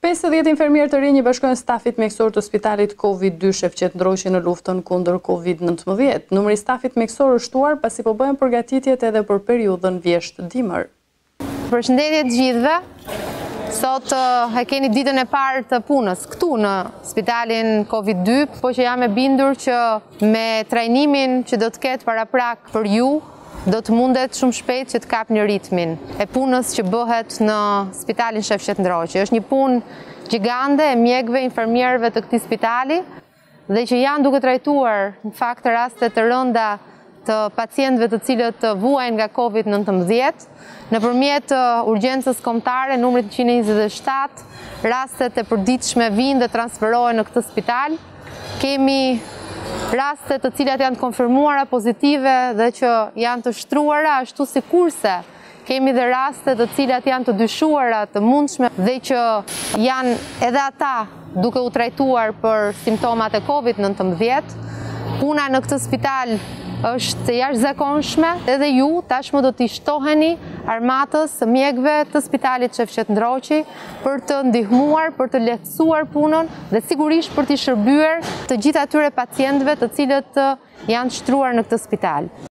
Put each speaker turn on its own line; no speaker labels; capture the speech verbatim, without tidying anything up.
pesëdhjetë infermierë të rinj i bashkojnë stafit mjekësor të spitalit Covid dy Shefqet Ndroqi në luftën kundër Covid nëntëmbëdhjetë. Numri i stafit mjekësor është shtuar pasi po bëhen përgatitjet edhe për periudhën Vjeshtë Dimër.
Përshëndetje të gjithëve. Sot e keni ditën e parë të punës këtu në spitalin Covid dy, po që jam e bindur që me trajnimin që do të ketë paraprak për ju, do të mundet shumë shpejt që të kap një ritmin e punës që bëhet në spitalin Shefqet Ndroqi. Është një punë gjigande e mjekëve, infermierëve të këtij spitali dhe që janë duke trajtuar në fakt raste të rënda të pacientëve të cilët vuajnë nga Covid nëntëmbëdhjetë, nëpërmjet urgjencës kombëtare numrit njëqind e njëzet e shtatë, rastet e përditshme vijnë dhe transferohen në këtë spital. Kemi raste të cilat janë të konfirmuara pozitive dhe që janë të shtruara, ashtu si kurse kemi dhe raste të cilat janë të dyshuara, të mundshme dhe që janë edhe ata duke u trajtuar për simptomat e Covid nëntëmbëdhjetë. Puna në këtë spital është jashtëzakonshme, edhe ju tashmë do t'i shtoheni armatës së mjekëve të spitalit Shefqet Ndroqi për të ndihmuar, për të lehtësuar punën dhe sigurisht për t'i shërbyer të gjithë atyre pacientëve të cilët janë shtruar në këtë spital.